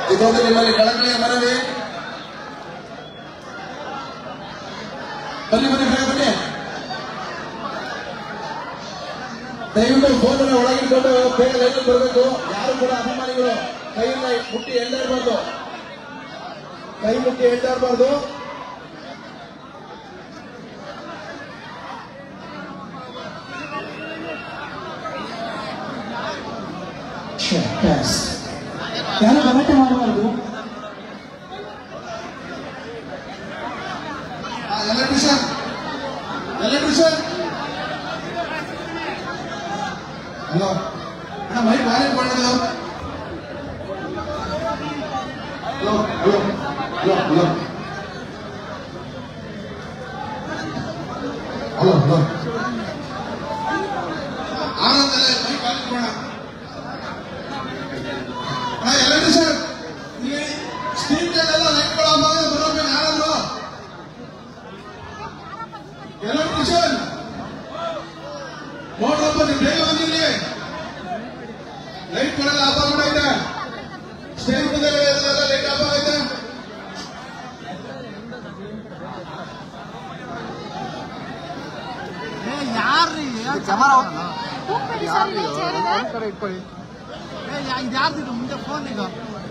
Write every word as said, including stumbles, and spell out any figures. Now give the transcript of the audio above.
ಇದೊಂದು ನಿಮ್ಮಲ್ಲಿ ಕಳಕಳಿಯ ಮನವಿ. ಬನ್ನಿ ಬನ್ನಿ ಬೇಗ ಬನ್ನಿ. ದಯವಿಟ್ಟು ಫೋನ್ ಒಳಗಿಟ್ಕೊಂಡು ಬೇಗ ಲೈನ್ ಬರಬೇಕು. ಯಾರು ಕೂಡ ಅಭಿಮಾನಿಗಳು ಕೈಯಿಂದ ಮುಟ್ಟಿ ಎಳ್ತಾ ಇರಬಾರ್ದು, ಕೈ ಮುಟ್ಟಿ ಎಳ್ತಾ ಇರಬಾರ್ದು. ಯಾರು ಗಲಾಟೆ ಮಾಡಬಾರ್ದು. ಎಲೆಕ್ಟ್ರಿಷಿಯನ್ ಎಲೆಕ್ಟ್ರಿಷಿಯನ್ ಹಲೋ ಅಣ್ಣ, ಮೈಕ್ ವಾಲ್ಯೂಮ್ ಮಾಡಿದ್ರು. Hello hello hello hello hello hello ಆನಂದಲ್ಲೇ ಮೈಕ್ ವಾಲ್ಯೂಮ್ ಮಾಡೋಣ. ಎಲೆಕ್ಟ್ರಿಷಿಯನ್ ಸ್ಟೀಮ್ ಎಲ್ಲ ಲೈಟ್ಗಳು ಬರೋಕೆ ಯಾರಾದ್ರು ಎಲೆಕ್ಟ್ರಿಷಿಯನ್ ನೋಡ್ರಪ್ಪ, ನೀವು ಬೇಗ ಬಂದಿರಿ. ಲೈಟ್ಗಳೆಲ್ಲ ಆಫ್ ಆಗೈತೆ, ಸ್ಟೇಜ್ ಮುಂದೆ ಲೈಟ್ ಆಫ್ ಆಗೈತೆ. ಯಾರ್ರಿ ಕ್ಯಾಮರಾ ಇಟ್ಕೊಳ್ಳಿ. ಇದ್ಯಾರ್ದಿದು ಮುಂದೆ ಫೋನ್ ಈಗ